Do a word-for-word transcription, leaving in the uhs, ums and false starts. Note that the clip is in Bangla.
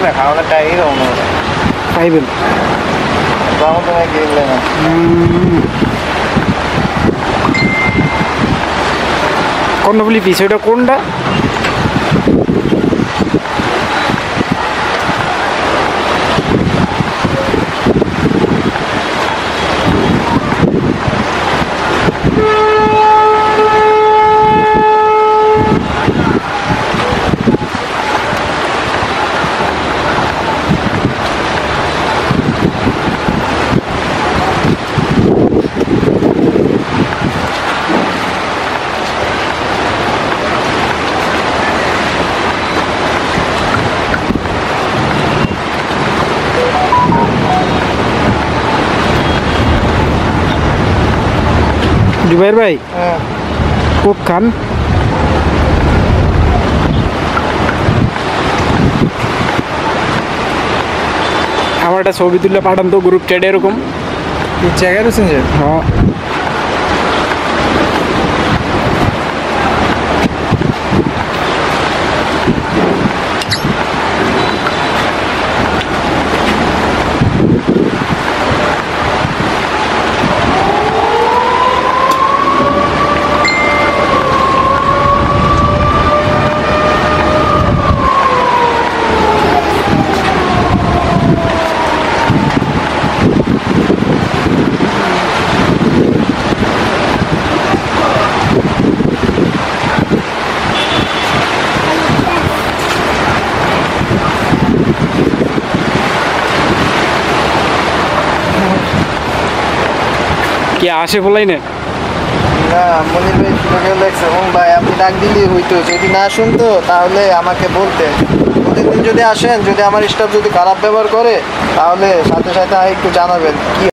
না খাওয়ানোর টাইমই রওনা খাইবেন বাবা তোমায় গেলে না কর্ণফুলি পিস ওইটা কোনটা জুবাইর ভাই কোক খান আমার একটা ছবি তুললে পাঠান তো গ্রুপ চ্যাটে এরকম জায়গায় রয়েছেন যে হ্যাঁ কি আসে বলাই না না মনির ভাই তোকে লেখছে ও ভাই আপনি ডাক দিলেই হইতো যদি না শুনতো তাহলে আমাকে বলতে প্রতিদিন যদি আসেন যদি আমার স্টাফ যদি খারাপ ব্যবহার করে তাহলে সাথে সাথে একটু জানাবেন কি